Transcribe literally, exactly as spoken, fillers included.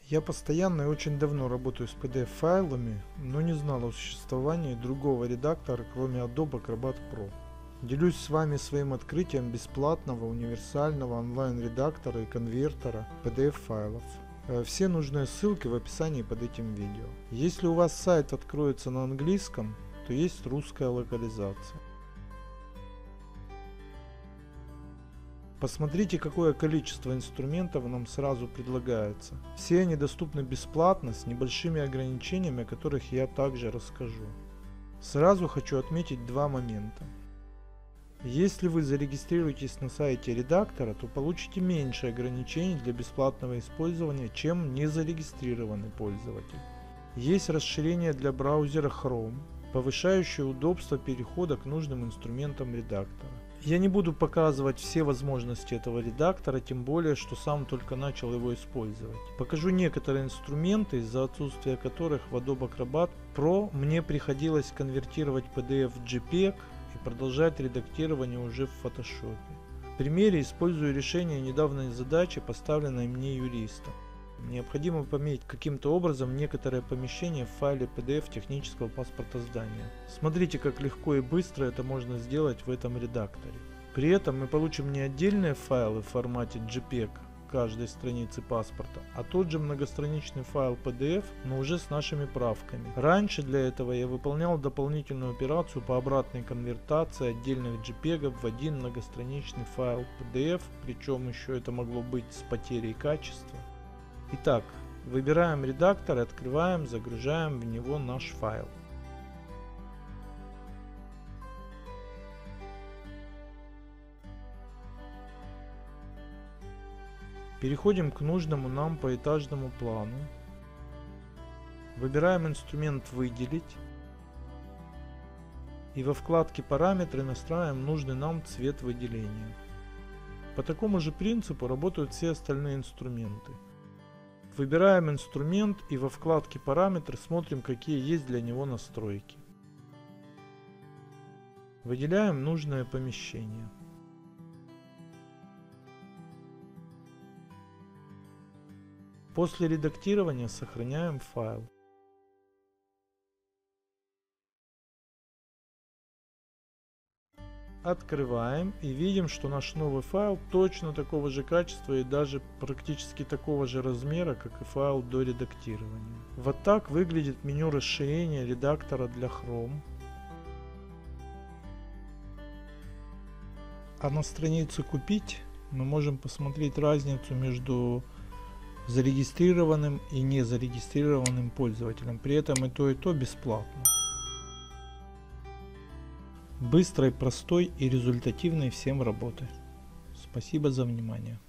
Я постоянно и очень давно работаю с пи ди эф файлами, но не знал о существовании другого редактора, кроме Adobe Acrobat Pro. Делюсь с вами своим открытием бесплатного универсального онлайн-редактора и конвертера пи ди эф файлов. Все нужные ссылки в описании под этим видео. Если у вас сайт откроется на английском, то есть русская локализация. Посмотрите, какое количество инструментов нам сразу предлагается. Все они доступны бесплатно, с небольшими ограничениями, о которых я также расскажу. Сразу хочу отметить два момента. Если вы зарегистрируетесь на сайте редактора, то получите меньше ограничений для бесплатного использования, чем незарегистрированный пользователь. Есть расширение для браузера Chrome, повышающее удобство перехода к нужным инструментам редактора. Я не буду показывать все возможности этого редактора, тем более, что сам только начал его использовать. Покажу некоторые инструменты, из-за отсутствия которых в Adobe Acrobat Pro мне приходилось конвертировать пи ди эф в джей пег и продолжать редактирование уже в Photoshop. В примере использую решение недавней задачи, поставленной мне юристом. Необходимо пометить каким-то образом некоторые помещения в файле пи ди эф технического паспорта здания. Смотрите, как легко и быстро это можно сделать в этом редакторе. При этом мы получим не отдельные файлы в формате джей пег каждой страницы паспорта, а тот же многостраничный файл пи ди эф, но уже с нашими правками. Раньше для этого я выполнял дополнительную операцию по обратной конвертации отдельных джей пегов в один многостраничный файл пи ди эф, причем еще это могло быть с потерей качества. Итак, выбираем редактор и открываем, загружаем в него наш файл. Переходим к нужному нам поэтажному плану. Выбираем инструмент «Выделить» и во вкладке «Параметры» настраиваем нужный нам цвет выделения. По такому же принципу работают все остальные инструменты. Выбираем инструмент и во вкладке «Параметры» смотрим, какие есть для него настройки. Выделяем нужное помещение. После редактирования сохраняем файл. Открываем и видим, что наш новый файл точно такого же качества и даже практически такого же размера, как и файл до редактирования. Вот так выглядит меню расширения редактора для Chrome. А на странице «Купить» мы можем посмотреть разницу между зарегистрированным и незарегистрированным пользователем. При этом и то, и то бесплатно. Быстрой, простой и результативной всем работы. Спасибо за внимание.